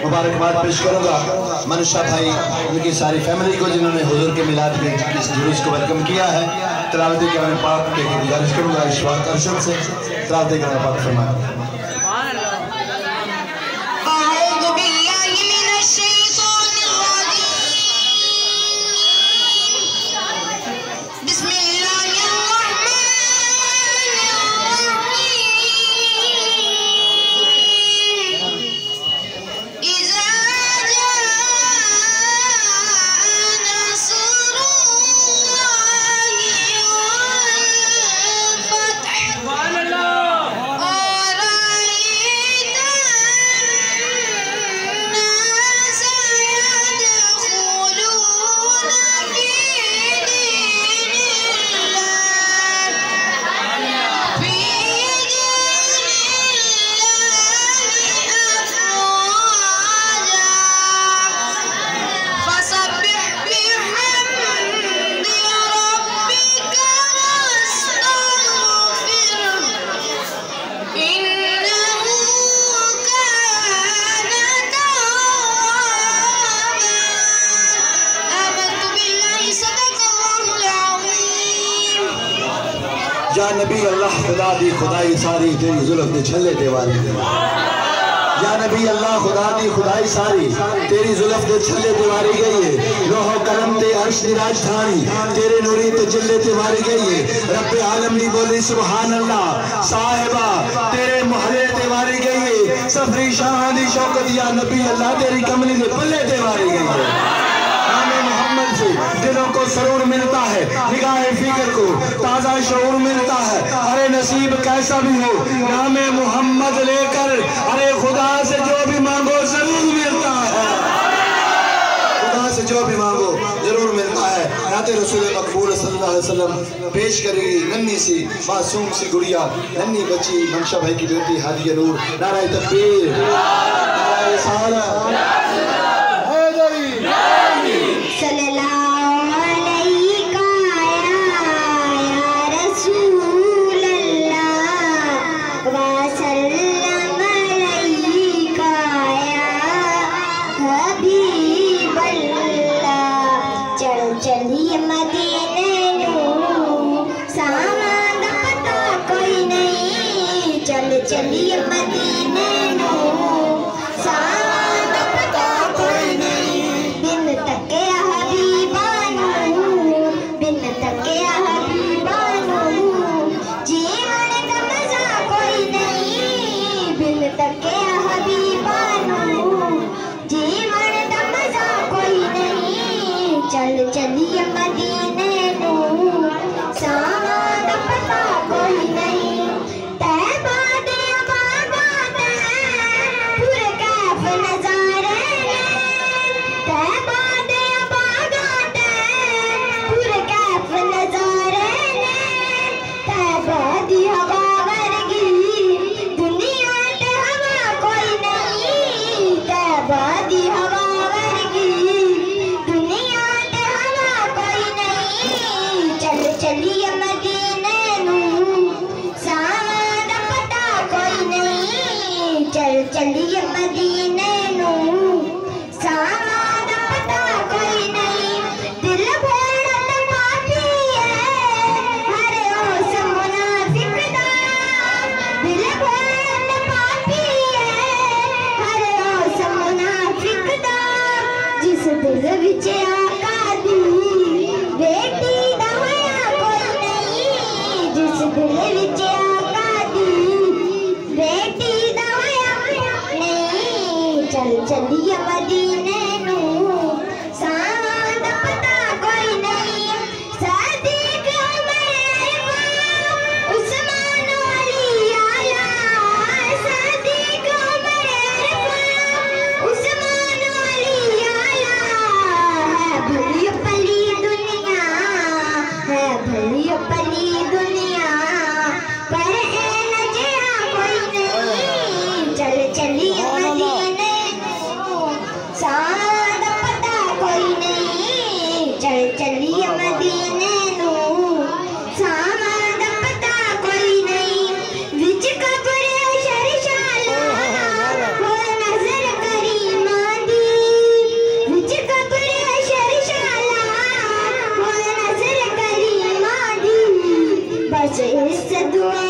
मुबारकबाद पेश करूँगा मनुष्या भाई, उनकी सारी फैमिली को जिन्होंने हुजूर के मिलाद के इस जुलूस को वेलकम किया है। तिलावत कलाम पाक के गुजारिश करूँगा इशफाक अरशद से तिलावत कलाम पाक फरमाएं। या नबी अल्लाह खुदा दी खुदाई सारी तेरी जुल्फ दे छल्ले ते वारी। या नबी अल्लाह खुदा दी खुदाई सारी तेरी जुल्फ दे छल्ले ते वारी गई है। लोहो कलम ते अर्श दी राजधानी तेरे नूरी ते जिले ते वारी गई है। रब्बे आलम दी बोली सुभान अल्लाह साहिबा तेरे मोहल्ले ते वारी गई है। सफरी शाह दी शौकत या नबी अल्लाह तेरी कमली दे पल्ले ते वारी गई है। मोहम्मद से दिलों को सरूर मिलता है, निगाहे फिक्र को ताजा शऊर मिलता है। अरे नसीब कैसा भी हो नामे मोहम्मद लेकर, अरे खुदा से जो भी मांगो जरूर मिलता है। खुदा से जो भी मांगो जरूर मिलता है। नाते रसूल मकबूल सल्लल्लाहु अलैहि वसल्लम पेश करेगी नन्ही सी मासूम सी गुड़िया, नन्ही बच्ची मंशा भाई की बेटी हादिया नूर। नाराए तकबीर, नाराए रिसालत। चलिए मदीने नू सामान दा पता कोई नहीं। चलिए मदीने नू सामान दा पता कोई नहीं। बिन तके हबीबा नू, बिन तके हबीबा नू जीवन दा मजा कोई नहीं। बिन तके हबीबा नू जीवन दा मजा कोई नहीं। चलिए मदीने नू सामान दा पता कोई नहीं। तैबा दे आबाद पूरे कैफ नजारे ने। तैबा दे आबाद पूरे कैफ नजारे ने। तैबा दी हवा वर्गी दुनिया ते हवा कोई नहीं। तैबा दी हवा चलिए मदीने नू सामान दा पता कोई नहीं। चलिए मदीने नू सामान दा पता कोई नहीं। दिल भोड़ा पापी है हर उस मुनाफिक दा। दिल भोड़ा पापी है हर उस मुनाफिक दा। जिस दिल विच आका दी बेटी दिल विच आका दी बेटी दा नहीं। चलिए मदीने नू सामान दा पता कोई नहीं। सदीक उमर उस्मान अली आला। सदीक उमर उस्मान अली आला। है भली पली दुनिया, है भली पली दुनिया पर है न जया कोई नहीं। चलिए मदीने नू सामान मुझे इससे दुआ